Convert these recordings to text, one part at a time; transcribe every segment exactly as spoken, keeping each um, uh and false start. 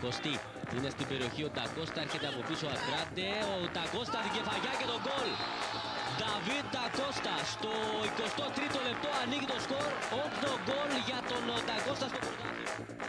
Κωστή. Είναι στην περιοχή ο Τακώστα, έρχεται από πίσω ο Αντράντε. Ο Τακώστα την κεφαγιά και τον γκολ. Νταβίτ Τακώστα στο εικοστό τρίτο λεπτό ανοίγει το σκορ. Όντο γκολ για τον Τακώστα στο πρωτάθλημα.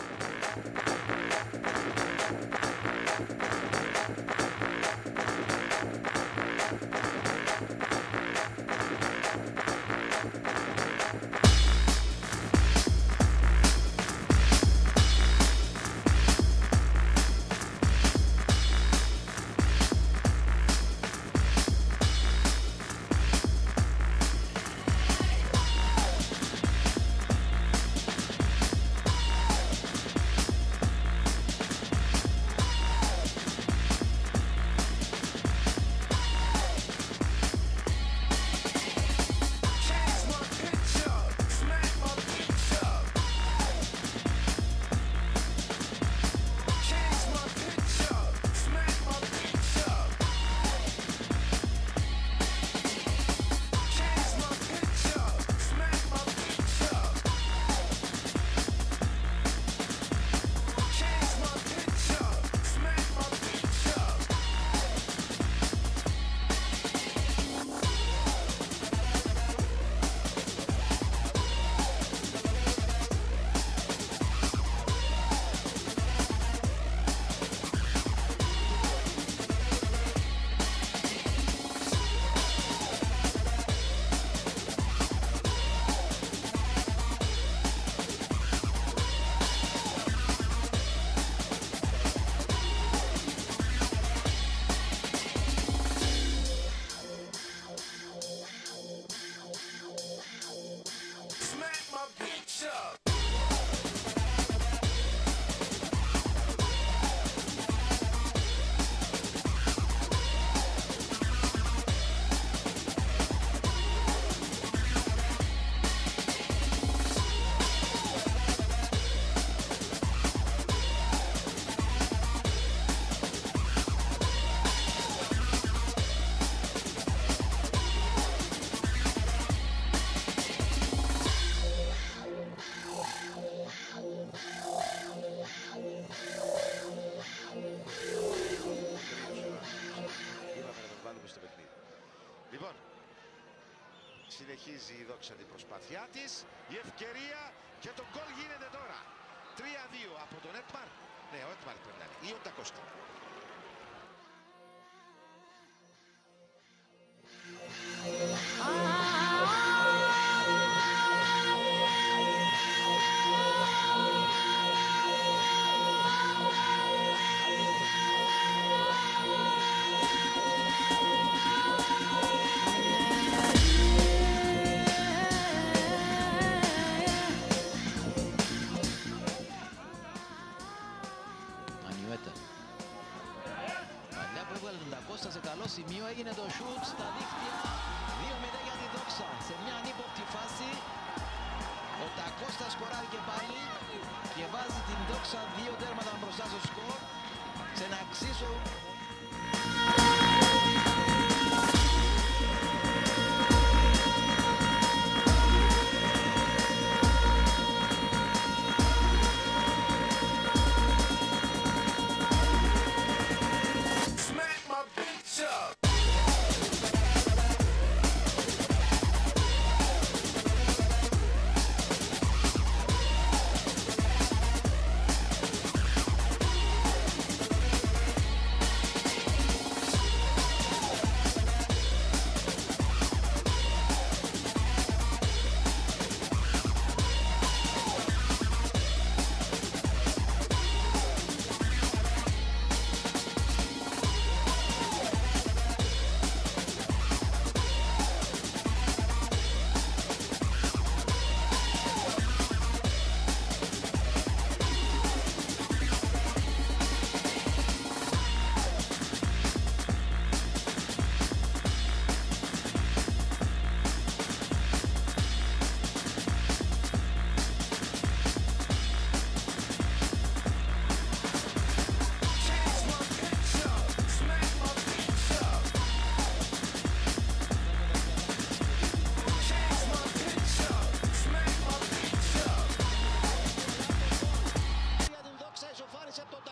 Λοιπόν, συνεχίζει η Δόξα την προσπάθειά της, η ευκαιρία και το γκολ γίνεται τώρα. τρία δύο από τον Έτμαρ. Ναι, ο Έτμαρ πρέπει να είναι, ή ο Τακώστα. Σε καλό σημείο έγινε το σουτ στα δίχτυα. δύο μηδέν για τη Δόξα. Σε μια ανύποπτη φάση ο Τακώστα σκοράρει και πάλι και βάζει την Δόξα δύο τέρματα μπροστά στο σκορ σε ένα εξίσου.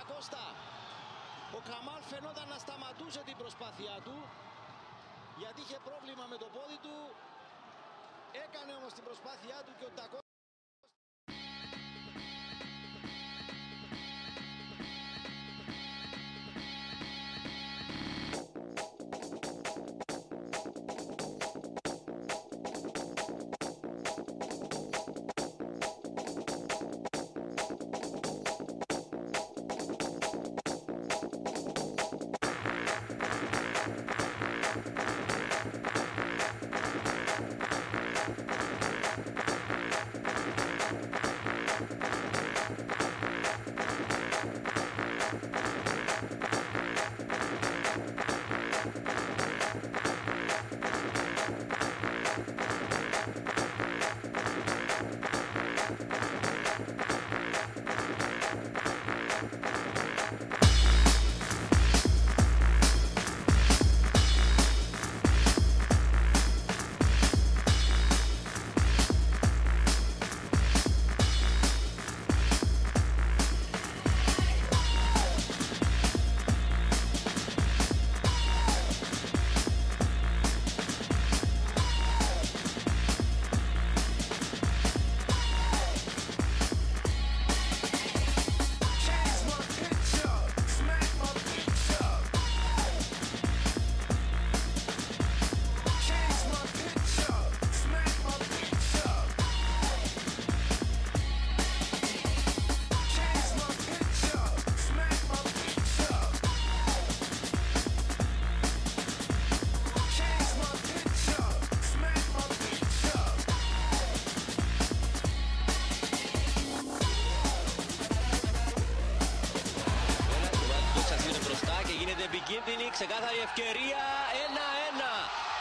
Κώστα. Ο Καμάλ φαινόταν να σταματούσε την προσπάθειά του, γιατί είχε πρόβλημα με το πόδι του. Έκανε όμως την προσπάθειά του και ο Τακώστα. Επικίνδυνη, ξεκάθαρη ευκαιρία, ένα ένα.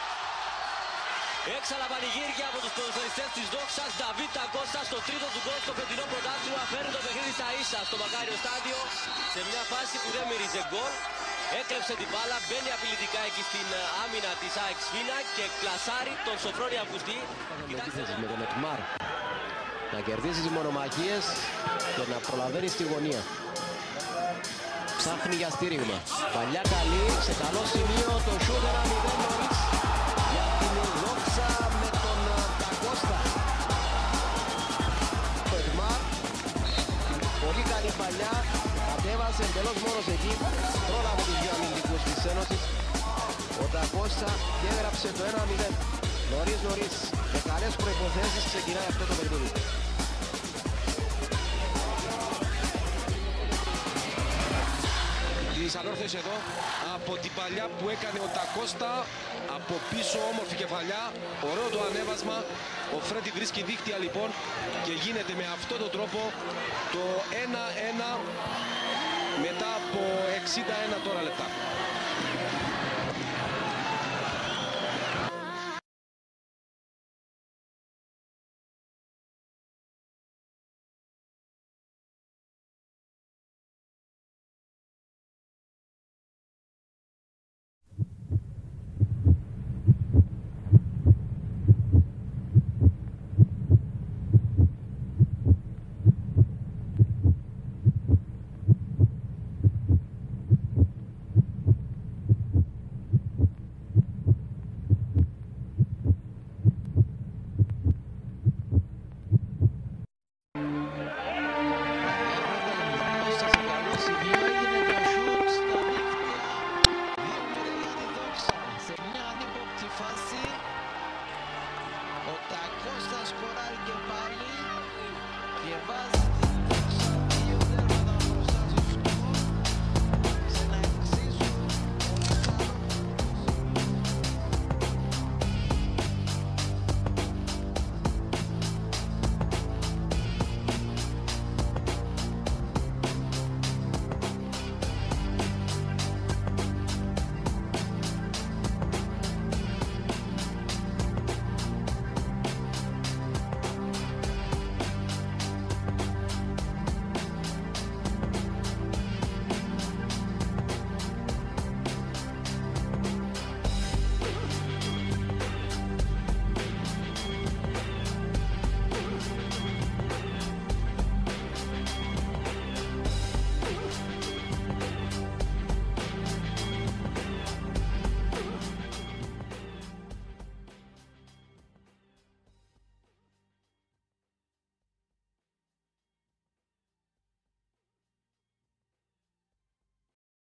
Έξαλα πανηγύρια από τους ποδοσφαιριστές της Δόξας. Νταβίτ Τακώστα στο τρίτο του γκολ στο φετινό πρωτάθλημα φέρνει το παιχνίδι στα ίσα στο Μακάριο Στάδιο, σε μια φάση που δεν μύριζε γκολ. Έκλεψε την μπάλα, μπαίνει απειλητικά εκεί στην άμυνα της ΑΕΚ Σφίνα και κλασάρει τον Σοφρόνη Αυγουστή. Με τον Εκμάρ να κερδίσει τις μονομαχίες και να προλαβαίνει στη γωνία. Ψάχνει για στήριγμα. Παλιά καλή, σε καλό σημείο το σούτ ένα μηδέν νωρίς για την Δόξα με τον Τακώστα. Το Εκμάρ, πολύ καλή παλιά, κατέβασε εντελώς μόνος εκεί, πρόλαβε τους δύο αμυντικούς της Ένωσης. Ο Τακώστα και έγραψε το ένα μηδέν. Νωρίς νωρίς, με καλές προϋποθέσεις ξεκινάει αυτό το παιχνίδι. Της ανόρθωσης εδώ από την παλιά που έκανε ο Τακώστα, από πίσω όμορφη κεφαλιά, ωραίο το ανέβασμα. Ο Φρέντι βρίσκει δίκτυα λοιπόν και γίνεται με αυτόν τον τρόπο το ένα ένα μετά από εξήντα ένα τώρα λεπτά.